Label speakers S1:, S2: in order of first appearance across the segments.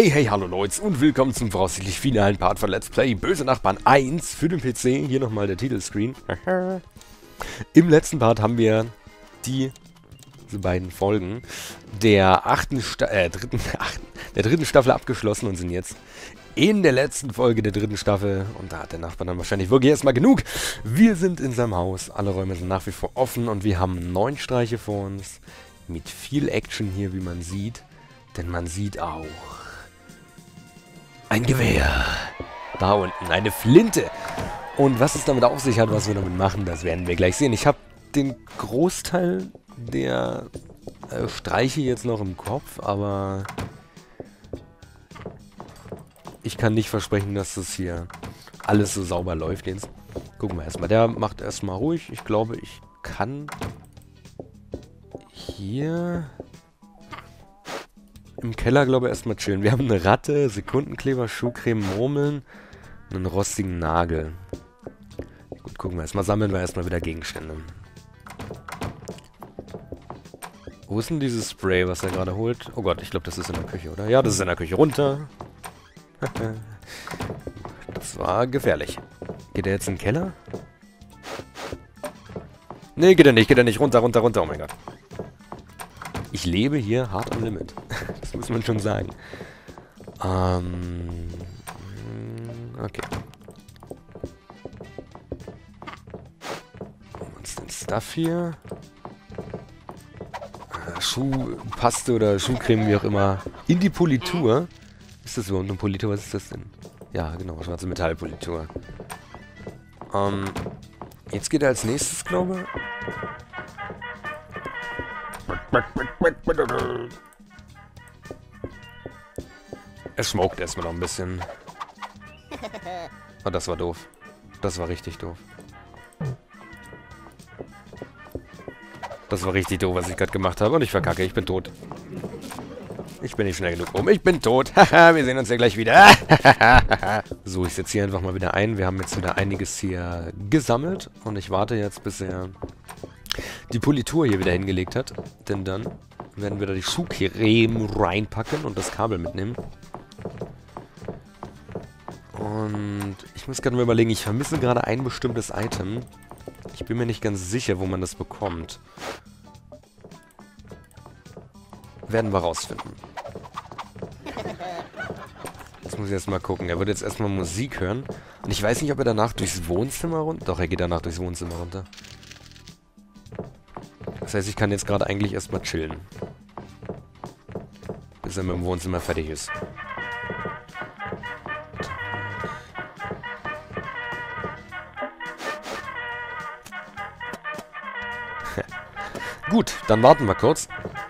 S1: Hey, hey, hallo Leute und willkommen zum voraussichtlich finalen Part von Let's Play Böse Nachbarn 1 für den PC. Hier nochmal der Titelscreen. Im letzten Part haben wir diese beiden Folgen der dritten Staffel abgeschlossen und sind jetzt in der letzten Folge der dritten Staffel. Und da hat der Nachbar dann wahrscheinlich wirklich erstmal genug. Wir sind in seinem Haus, alle Räume sind nach wie vor offen und wir haben 9 Streiche vor uns. Mit viel Action hier, wie man sieht. Denn man sieht auch ein Gewehr. Da unten, eine Flinte. Und was es damit auf sich hat, was wir damit machen, das werden wir gleich sehen. Ich habe den Großteil der Streiche jetzt noch im Kopf, aber ich kann nicht versprechen, dass das hier alles so sauber läuft jetzt. Gucken wir erstmal. Der macht erstmal ruhig. Ich glaube, ich kann hier im Keller, glaube ich, erstmal chillen. Wir haben eine Ratte, Sekundenkleber, Schuhcreme, Murmeln, einen rostigen Nagel. Gut, gucken wir erstmal. Sammeln wir erstmal wieder Gegenstände. Wo ist denn dieses Spray, was er gerade holt? Oh Gott, ich glaube, das ist in der Küche, oder? Ja, das ist in der Küche. Runter. Das war gefährlich. Geht er jetzt in den Keller? Nee, geht er nicht. Geht er nicht. Runter, runter, runter. Oh mein Gott. Ich lebe hier hart am Limit. Das muss man schon sagen. Okay. Holen wir uns den Stuff hier. Schuhpaste oder Schuhcreme, wie auch immer. In die Politur. Ist das überhaupt eine Politur? Was ist das denn? Ja, genau. Schwarze Metallpolitur. Jetzt geht er als nächstes, glaube ich. Es smoked erstmal noch ein bisschen. Oh, das war doof. Das war richtig doof. Das war richtig doof, was ich gerade gemacht habe. Und ich verkacke, ich bin tot. Ich bin nicht schnell genug oben. Ich bin tot. Haha, wir sehen uns ja gleich wieder. So, ich setze hier einfach mal wieder ein. Wir haben jetzt wieder einiges hier gesammelt. Und ich warte jetzt, bis er die Politur hier wieder hingelegt hat. Denn dann werden wir da die Schuhcreme reinpacken und das Kabel mitnehmen. Und ich muss gerade mal überlegen, ich vermisse gerade ein bestimmtes Item. Ich bin mir nicht ganz sicher, wo man das bekommt. Werden wir rausfinden. Jetzt muss ich erstmal gucken. Er wird jetzt erstmal Musik hören. Und ich weiß nicht, ob er danach durchs Wohnzimmer runter... Doch, er geht danach durchs Wohnzimmer runter. Das heißt, ich kann jetzt gerade eigentlich erstmal chillen. Bis er mit dem Wohnzimmer fertig ist. Gut, dann warten wir kurz.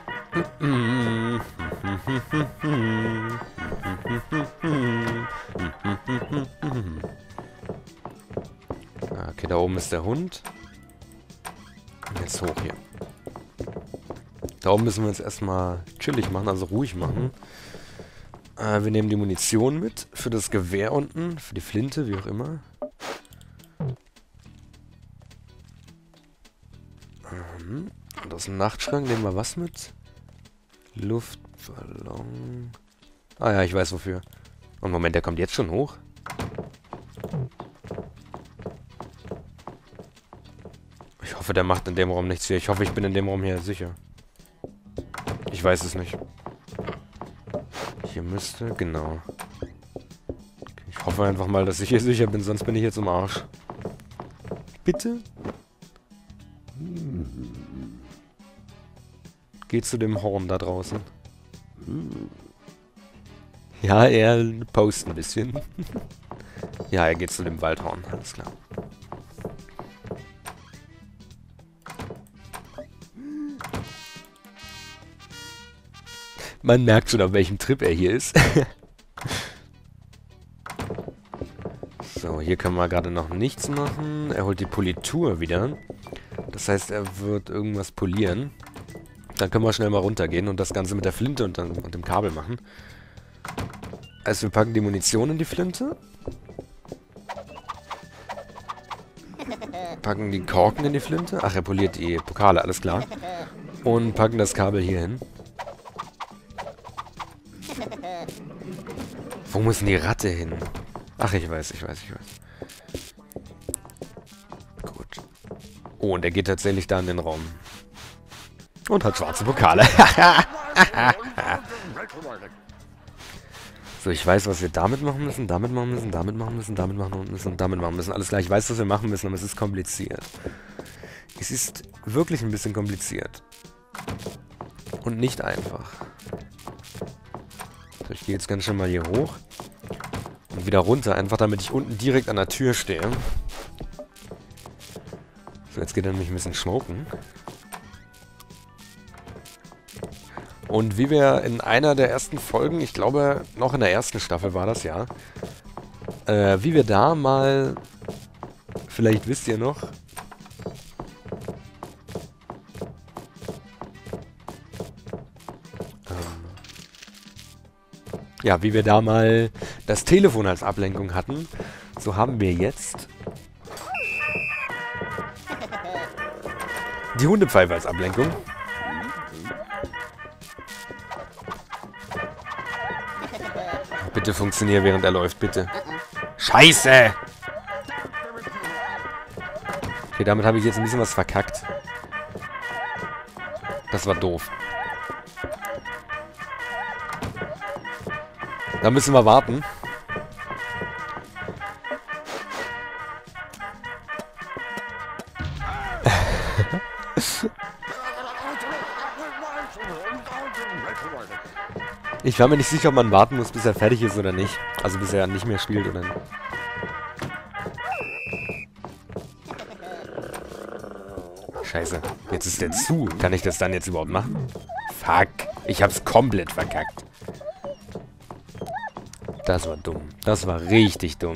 S1: Okay, da oben ist der Hund. Und jetzt hoch hier. Da oben müssen wir uns erstmal chillig machen, also ruhig machen. Wir nehmen die Munition mit für das Gewehr unten, für die Flinte, wie auch immer. Und aus dem Nachtschrank nehmen wir was mit? Luftballon. Ah ja, ich weiß wofür. Und Moment, der kommt jetzt schon hoch? Ich hoffe, der macht in dem Raum nichts hier. Ich hoffe, ich bin in dem Raum hier sicher. Ich weiß es nicht. Hier müsste, genau. Okay, ich hoffe einfach mal, dass ich hier sicher bin, sonst bin ich jetzt im Arsch. Bitte? Geht zu dem Horn da draußen. Ja, er postet ein bisschen. Ja, er geht zu dem Waldhorn, alles klar. Man merkt schon, auf welchem Trip er hier ist. So, hier können wir gerade noch nichts machen. Er holt die Politur wieder. Das heißt, er wird irgendwas polieren. Dann können wir schnell mal runtergehen und das Ganze mit der Flinte und dem Kabel machen. Also wir packen die Munition in die Flinte. Packen die Korken in die Flinte. Ach, er poliert die Pokale, alles klar. Und packen das Kabel hier hin. Wo muss denn die Ratte hin? Ach, ich weiß. Gut. Oh, und er geht tatsächlich da in den Raum. Und hat schwarze Pokale. So, ich weiß, was wir damit machen müssen, damit machen müssen, damit machen müssen, damit machen müssen und damit machen müssen. Alles klar, ich weiß, was wir machen müssen, aber es ist kompliziert. Es ist wirklich ein bisschen kompliziert. Und nicht einfach. So, ich gehe jetzt ganz schön mal hier hoch. Und wieder runter, einfach damit ich unten direkt an der Tür stehe. So, jetzt geht er nämlich ein bisschen schmoken. Und wie wir in einer der ersten Folgen, ich glaube, noch in der ersten Staffel war das, ja. Wie wir da mal, vielleicht wisst ihr noch, ja, wie wir da mal das Telefon als Ablenkung hatten, so haben wir jetzt die Hundepfeife als Ablenkung. Bitte funktioniere, während er läuft, bitte. Scheiße! Okay, damit habe ich jetzt ein bisschen was verkackt. Das war doof. Da müssen wir warten. Ich war mir nicht sicher, ob man warten muss, bis er fertig ist oder nicht. Also bis er nicht mehr spielt oder nicht. Scheiße. Jetzt ist der zu. Kann ich das dann jetzt überhaupt machen? Fuck. Ich hab's komplett verkackt. Das war dumm. Das war richtig dumm.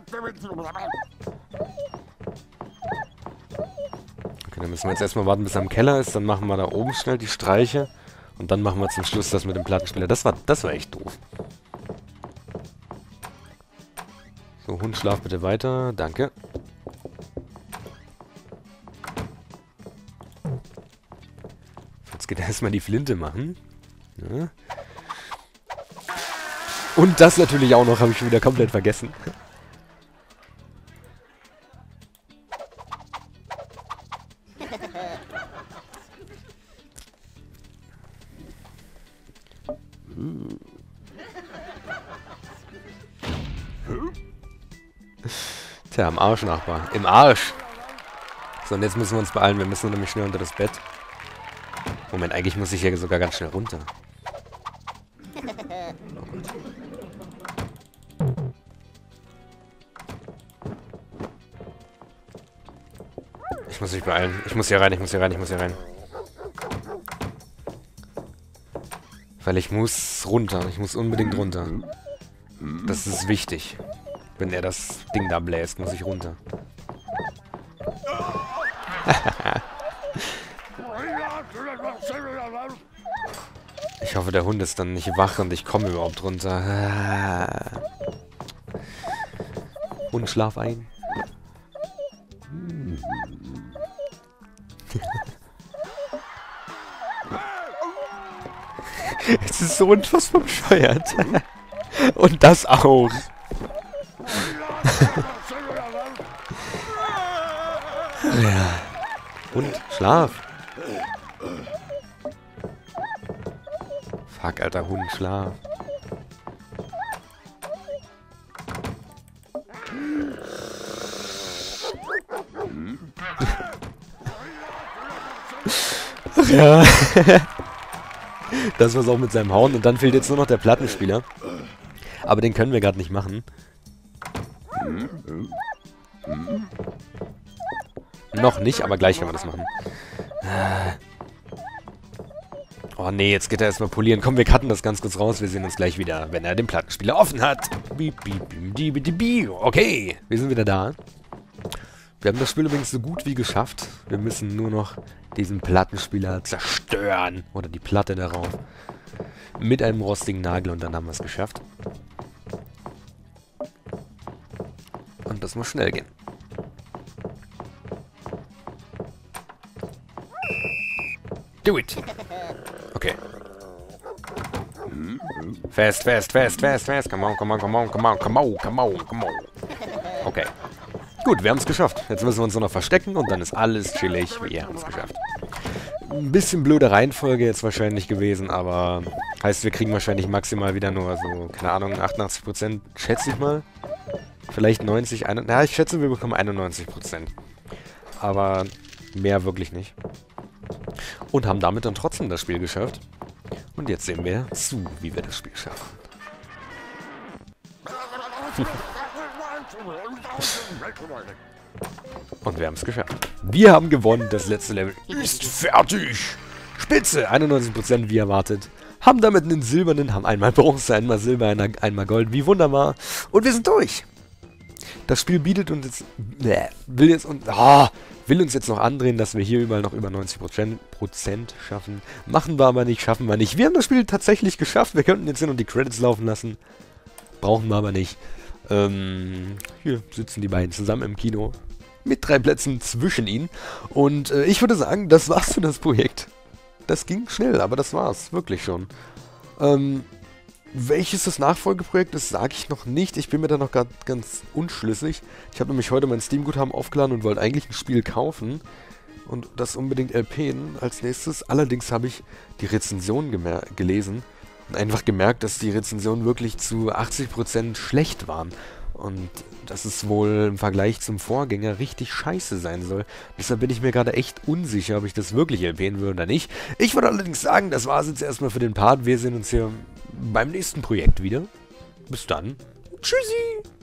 S1: Okay, dann müssen wir jetzt erstmal warten, bis er im Keller ist. Dann machen wir da oben schnell die Streiche. Und dann machen wir zum Schluss das mit dem Plattenspieler. Das war echt doof. So, Hund, schlaf bitte weiter. Danke. Jetzt geht er erstmal die Flinte machen. Ja. Und das natürlich auch noch, habe ich schon wieder komplett vergessen. Tja, am Arsch, Nachbar. Im Arsch! So, und jetzt müssen wir uns beeilen. Wir müssen nämlich schnell unter das Bett. Moment, eigentlich muss ich hier sogar ganz schnell runter. Oh Gott. Ich muss mich beeilen. Ich muss hier rein, ich muss hier rein, ich muss hier rein. Weil ich muss runter. Ich muss unbedingt runter. Das ist wichtig. Wenn er das Ding da bläst, muss ich runter. Ich hoffe, der Hund ist dann nicht wach und ich komme überhaupt runter. Hund, schlaf ein. Es ist so unfassbar bescheuert. Und das auch. Ja. Hund, schlaf. Fuck, alter Hund, schlaf. Ach ja. Das war's auch mit seinem Hauen. Und dann fehlt jetzt nur noch der Plattenspieler. Aber den können wir gerade nicht machen. Noch nicht, aber gleich können wir das machen. Oh nee, jetzt geht er erstmal polieren. Komm, wir cutten das ganz kurz raus. Wir sehen uns gleich wieder, wenn er den Plattenspieler offen hat. Okay, wir sind wieder da. Wir haben das Spiel übrigens so gut wie geschafft. Wir müssen nur noch diesen Plattenspieler zerstören. Oder die Platte darauf. Mit einem rostigen Nagel und dann haben wir es geschafft. Und das muss schnell gehen. Do it! Okay. Fest, fest, fest, fest, fest. Come on, come on, come on, come on, come on, come on, come on. Okay. Gut, wir haben es geschafft. Jetzt müssen wir uns nur noch verstecken und dann ist alles chillig. Wir haben es geschafft. Ein bisschen blöde Reihenfolge jetzt wahrscheinlich gewesen, aber heißt, wir kriegen wahrscheinlich maximal wieder nur so, keine Ahnung, 88%, schätze ich mal. Vielleicht 90, ja, ich schätze, wir bekommen 91%. Aber mehr wirklich nicht. Und haben damit dann trotzdem das Spiel geschafft. Und jetzt sehen wir zu, wie wir das Spiel schaffen. Und wir haben es geschafft. Wir haben gewonnen. Das letzte Level ist fertig. Spitze. 91% wie erwartet. Haben damit einen silbernen, haben einmal Bronze, einmal Silber, einmal Gold. Wie wunderbar. Und wir sind durch. Das Spiel bietet uns jetzt... will uns jetzt noch andrehen, dass wir hier überall noch über 90% schaffen. Machen wir aber nicht, schaffen wir nicht. Wir haben das Spiel tatsächlich geschafft. Wir könnten jetzt hier noch die Credits laufen lassen. Brauchen wir aber nicht. Hier sitzen die beiden zusammen im Kino. Mit 3 Plätzen zwischen ihnen. Und ich würde sagen, das war's für das Projekt. Das ging schnell, aber das war's. Wirklich schon. Welches das Nachfolgeprojekt ist, sage ich noch nicht. Ich bin mir da noch ganz unschlüssig. Ich habe nämlich heute mein Steam-Guthaben aufgeladen und wollte eigentlich ein Spiel kaufen. Und das unbedingt LPen als nächstes. Allerdings habe ich die Rezension gelesen. Und einfach gemerkt, dass die Rezensionen wirklich zu 80% schlecht waren. Und dass es wohl im Vergleich zum Vorgänger richtig scheiße sein soll. Deshalb bin ich mir gerade echt unsicher, ob ich das wirklich erwähnen würde oder nicht. Ich würde allerdings sagen, das war es jetzt erstmal für den Part. Wir sehen uns hier beim nächsten Projekt wieder. Bis dann. Tschüssi!